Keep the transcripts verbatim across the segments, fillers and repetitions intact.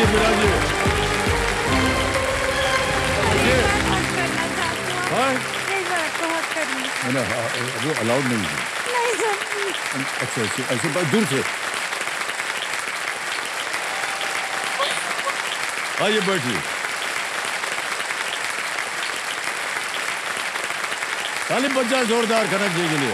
मीरा जी। मैंने वो अलाउड नहीं है। नहीं सर। अच्छा ऐसे ऐसे दूर से आइए बैठिए। ताली बज जाए जोरदार कनक जी के लिए।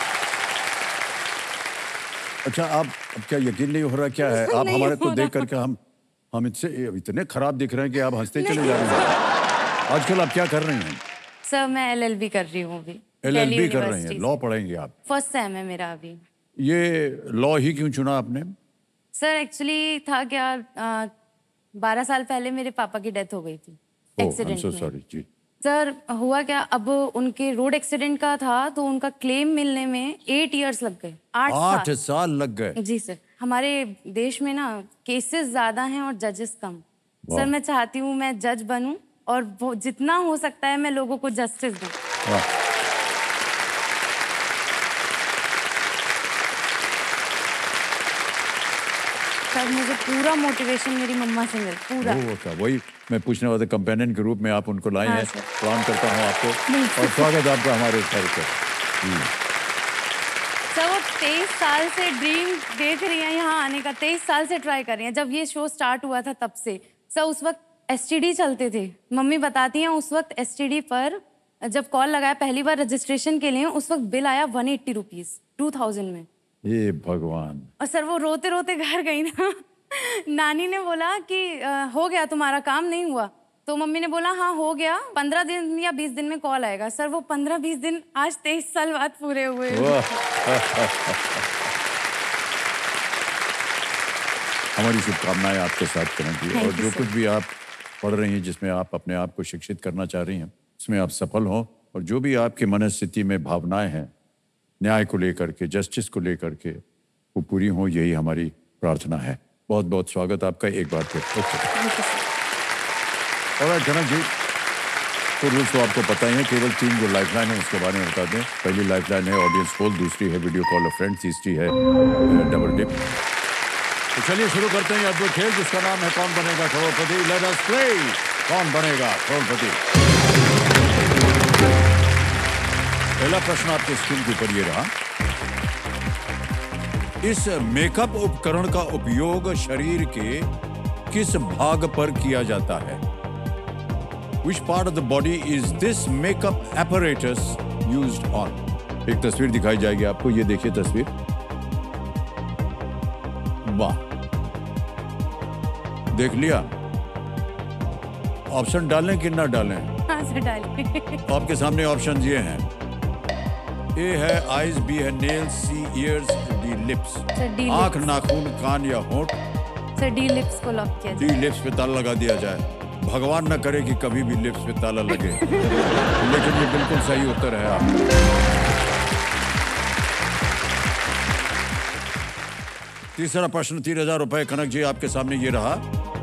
अच्छा आप अब क्या यकीन नहीं हो रहा क्या है? आप हमारे को देख करके हम हम इससे इतने खराब दिख रहे हैं कि आप हंसते चले जा रहे हैं। आजकल आप क्या कर रही हैं? सर मैं एलएलबी कर रही हूँ अभी। एलएलबी कर रही हैं, लॉ पढ़ेंगे आप? फर्स्ट सेम है मेरा अभी। ये लॉ ही क्यों चुना आपने? सर एक्चुअली था क्या, बारह साल पहले मेरे पापा की डेथ हो गई थी एक्सीडेंट में। सॉरी जी। सर हुआ क्या, अब उनके रोड एक्सीडेंट का था तो उनका क्लेम मिलने में एट इयर्स लग गए। आठ, आठ साल, साल लग गए। जी सर। हमारे देश में ना केसेस ज्यादा हैं और जजेस कम। सर मैं चाहती हूँ मैं जज बनूं और जितना हो सकता है मैं लोगों को जस्टिस दूं। सर मुझे पूरा मोटिवेशन मेरी मम्मा से मिल पूरा। वो क्या, वही मैं पूछने वाला था, कंपेनियन के रूप में आप उनको लाए हैं। प्रणाम करता हूँ आपको और स्वागत आपका हमारे कार्यक्रम। सर वो तेईस साल से ड्रीम देख रही हैं यहाँ आने का, तेईस साल से ट्राई कर रही हैं। जब ये शो स्टार्ट हुआ था तब से। सर उस वक्त एसटीडी चलते थे, मम्मी बताती हैं उस वक्त एसटीडी पर जब कॉल लगाया पहली बार रजिस्ट्रेशन के लिए, उस वक्त बिल आया one eighty rupees two thousand में। ये भगवान। और सर वो रोते रोते घर गई ना, नानी ने बोला कि आ, हो गया तुम्हारा काम नहीं हुआ, तो मम्मी ने बोला हाँ हो गया, पंद्रह दिन या बीस दिन में कॉल आएगा। सर वो पंद्रह बीस दिन आज तेईस साल बाद पूरे हुए। हमारी शुभकामनाएं आपके साथ करेंगी और जो कुछ भी आप पढ़ रही हैं, जिसमें आप अपने आप को शिक्षित करना चाह रही हैं, उसमें आप सफल हों और जो भी आपकी मनस्थिति में भावनाएं हैं न्याय को लेकर के, जस्टिस को लेकर के, वो पूरी हो, यही हमारी प्रार्थना है। बहुत बहुत स्वागत आपका एक बार फिर। और कनक जी, तो रूल्स तो आपको पता ही है, केवल तीन जो लाइफलाइन है उसके बारे में बता दें। पहली लाइफलाइन है ऑडियंस कॉल, दूसरी है वीडियो कॉल अ फ्रेंड, तीसरी है डबल डिप। तो चलिए शुरू करते हैं अद्भुत खेल जिसका नाम है कौन बनेगा करोड़पति। लेट अस प्ले कौन बनेगा करोड़पति। पहला प्रश्न आपके स्क्रीन के ऊपर ये रहा, इस मेकअप उपकरण का उपयोग शरीर के किस भाग पर किया जाता है? Which part of the body is this makeup apparatus used on? एक तस्वीर दिखाई जाएगी आपको, ये देखिए तस्वीर। वाह, देख लिया? ऑप्शन डालें कि ना डालें? हाँ सर डालें। आपके सामने ऑप्शन ये हैं, ए है आईज, बी है nails, C ears, D lips. आंख, नाखून, कान या होंठ? सर डी लिप्स को लॉक किया जाए। डी लिप्स पे ताला लगा दिया जाए। भगवान न करे कि कभी भी लिप्स पे ताला लगे। लेकिन ये बिल्कुल सही उत्तर है आप। तीसरा प्रश्न तीन हजार रुपए कनक जी आपके सामने ये रहा।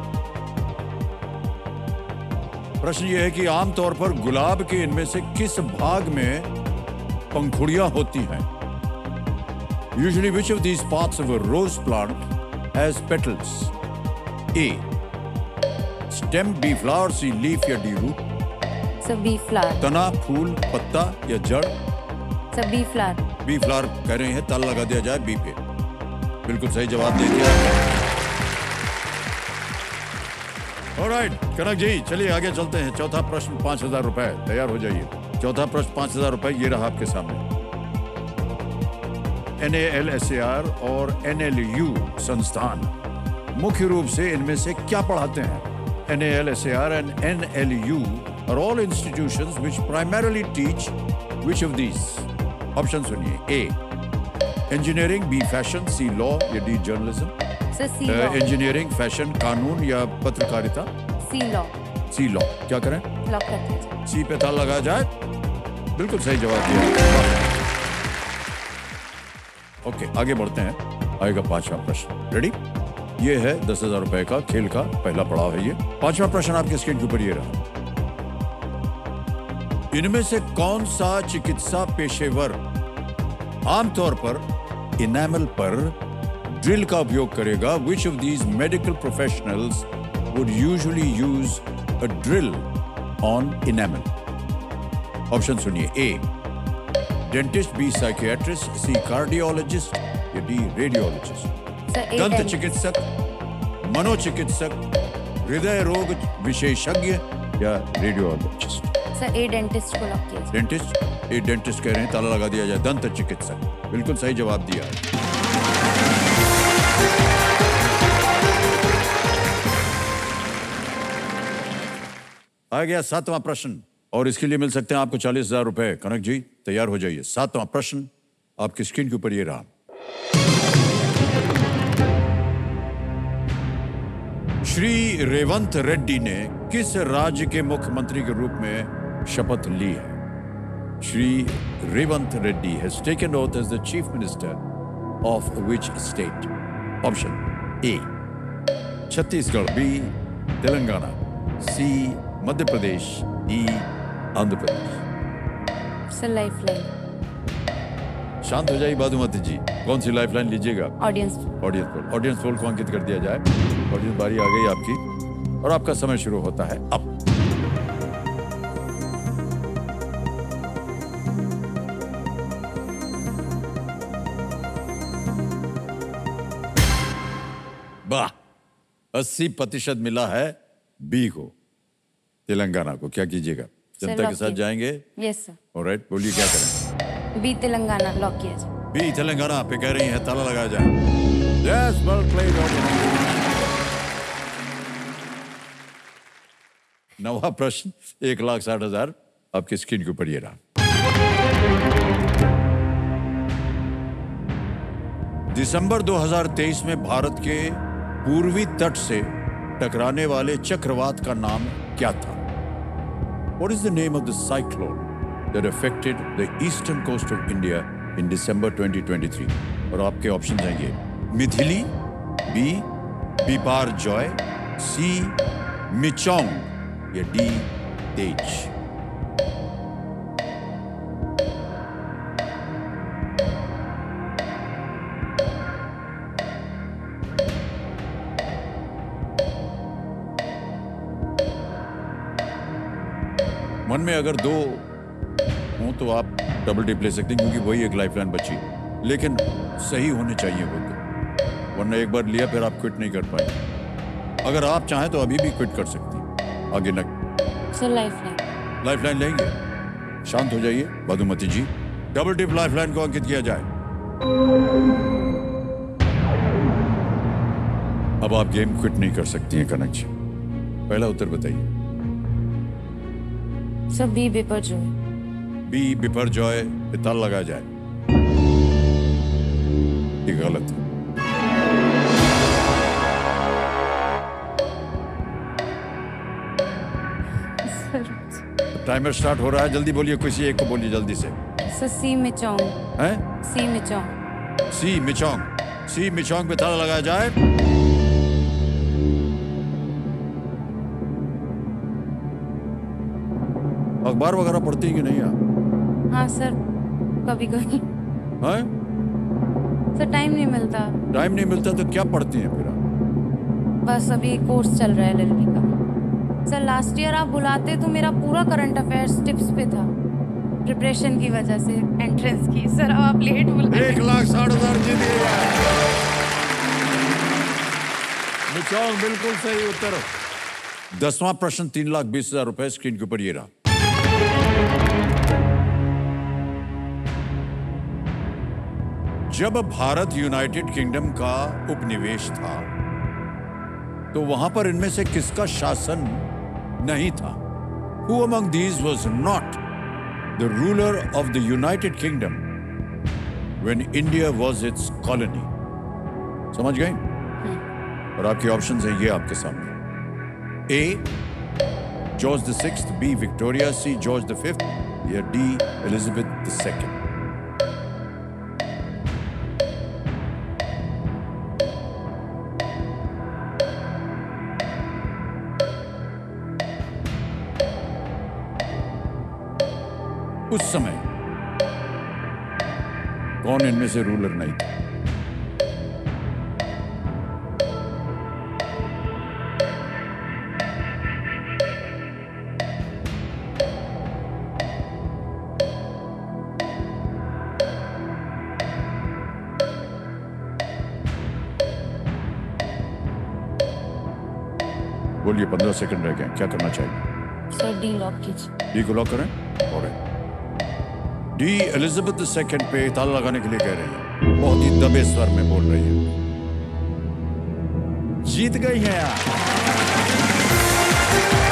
प्रश्न ये है कि आमतौर पर गुलाब के इनमें से किस भाग में पंखुड़ियां होती हैं? Usually which of these parts of a rose plant has petals? A. Stem, B flower, C leaf या D root? Sir B flower. तना, फूल, पत्ता या जड़? Sir B flower. B flower कह रहे हैं, ताला लगा दिया जाए B पे। बिल्कुल सही जवाब दे दिया। Alright, कनक जी चलिए आगे चलते हैं। चौथा प्रश्न पांच हजार रुपए, तैयार हो जाइए। चौथा प्रश्न पांच हजार रुपए ये रहा आपके सामने। N A L S A R और एन एल यू संस्थान मुख्य रूप से इनमें से क्या पढ़ाते हैं? N A L S A R and N L U are all institutions which primarily teach which of these? Option सुनिए। A. Engineering, B. Fashion, C. Law या D. Journalism? Sir C. Law. Engineering, Fashion, कानून या पत्रकारिता? C. Law. C. Law. क्या करें? Lock कर दीजिए। C पे ताला लगाया जाए। बिल्कुल सही जवाब दिया। ओके आगे बढ़ते हैं। आएगा पांचवा प्रश्न। रेडी? ये है दस हजार रुपए का खेल का पहला पड़ाव है ये। पांचवा प्रश्न आपके स्क्रीन के ऊपर ये रहा, इनमें से कौन सा चिकित्सा पेशेवर आमतौर पर इनेमल पर ड्रिल का उपयोग करेगा? Which of these medical professionals would usually use a drill on enamel? Option सुनिए. A. Dentist. B. Psychiatrist. C. Cardiologist. या D. Radiologist. Sir, A. दंत dentist. चिकित्सक, मनोचिकित्सक, हृदय रोग विशेषज्ञ या रेडियोलॉजिस्ट. सर ए डेंटिस्ट को लॉक किया. डेंटिस्ट. ए डेंटिस्ट कह रहे हैं, ताला लगा दिया जाए. दंत चिकित्सक. बिल्कुल सही जवाब दिया है. आ गया सातवां प्रश्न और इसके लिए मिल सकते हैं आपको चालीस हजार रुपए. कनक जी तैयार हो जाइए. सातवां प्रश्न आपकी स्क्रीन के ऊपर ये रहा. श्री रेवंत रेड्डी ने किस राज्य के मुख्यमंत्री के रूप में शपथ ली है? Shri Revanth Reddy has taken oath as the chief minister of which state? Option A Chhattisgarh. B Telangana. C Madhya Pradesh. D Andhra Pradesh. Sir lifeline. शांत हो जाइए बादुमती जी. कौन सी लाइफलाइन लीजिएगा? Audience. Audience poll. Audience poll को अंकित कर दिया जाए. ऑडियंस बारी आ गई आपकी और आपका समय शुरू होता है अब. वाह, अस्सी प्रतिशत मिला है बी को, तेलंगाना को. क्या कीजिएगा? जनता के साथ जाएंगे? Yes sir. ऑलराइट, बोलिए क्या करें? बी तेलंगाना लॉक किया जाए. बी तेलंगाना पे कह रही है, ताला लगाया जाए. Yes, well played. नवा प्रश्न एक लाख साठ हजार आपकी स्क्रीन के ऊपर ये रहा. दिसंबर दो हज़ार तेईस में भारत के पूर्वी तट से टकराने वाले चक्रवात का नाम क्या था? What is the name of the cyclone that affected the eastern coast of India in December twenty twenty-three? और आपके ऑप्शन हैं ये: Mithili, B Biparjoy, C Michaung या डी तेज. मन में अगर दो हो तो आप डबल टिप ले सकते हैं क्योंकि वही एक लाइफलाइन बची, लेकिन सही होने चाहिए वो तो, वरना एक बार लिया फिर आप क्विट नहीं कर पाए. अगर आप चाहें तो अभी भी क्विट कर सकती हैं. आगे न सर लाइफलाइन. लाइफलाइन लेंगे? शांत हो जाइए Madhumati ji. Double tip lifeline को अंकित किया जाए. अब आप गेम क्विट नहीं कर सकती हैं कनक जी. पहला उत्तर बताइए. Sir B Biparjoy. B Biparjoy पे ताला लगाया जाए. ये गलत है. टाइमर स्टार्ट हो रहा है, जल्दी बोलिए. किसी एक को बोलिए जल्दी से. Sir C Michaung. हैं? सी मिचोंग. सी मिचोंग. सी मिचोंग पे ताला लगाया जाए. अखबार वगैरह पढ़ती है कि नहीं आप? हाँ सर, कभी कभी. हैं? सर टाइम नहीं मिलता. टाइम नहीं मिलता तो क्या पढ़ती हैं फिर आप? बस अभी कोर्स चल रहा है एलएलबी का. सर लास्ट ईयर आप बुलाते तो मेरा पूरा करंट अफेयर्स टिप्स पे था, प्रिपरेशन की वजह से एंट्रेंस की. सर अब आप लेट बुला. एक लाख साठ हजार जीत गए. मिचोंग बिल्कुल सही उत्तर. दसवां प्रश्न तीन लाख बीस हजार रुपए स्क्रीन के ऊपर ये रहा. जब भारत यूनाइटेड किंगडम का उपनिवेश था तो वहां पर इनमें से किसका शासन नहीं था? Who among these was not the ruler of the United Kingdom when India was its colony? समझ गए? और आपके ऑप्शंस हैं ये आपके सामने. A George the sixth, B Victoria, C George the fifth या डी एलिजाबेथ द सेकंड. उस समय कौन इनमें से रूलर नहीं था? बोलिए, पंद्रह सेकंड रह गए, क्या करना चाहिए? सर डी लॉक कीजिए। डी को लॉक करें। और डी एलिजाबेथ सेकंड पे ताला लगाने के लिए कह रहे हैं, बहुत ही दबे स्वर में बोल रही है। जीत गई हैं आप।